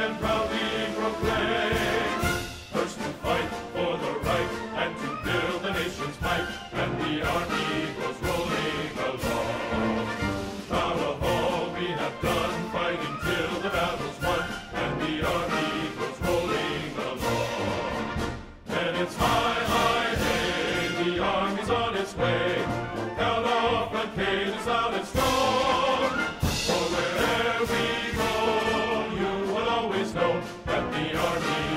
and proudly proclaim. First to fight for the right and to build the nation's might, and the army goes rolling along. Proud of all we have done, fighting till the battle's won, and the army goes rolling along. And it's high, high, hey, the army's on its way. Count off and Kate is loud and strong. For wherever we go, you will always know that the army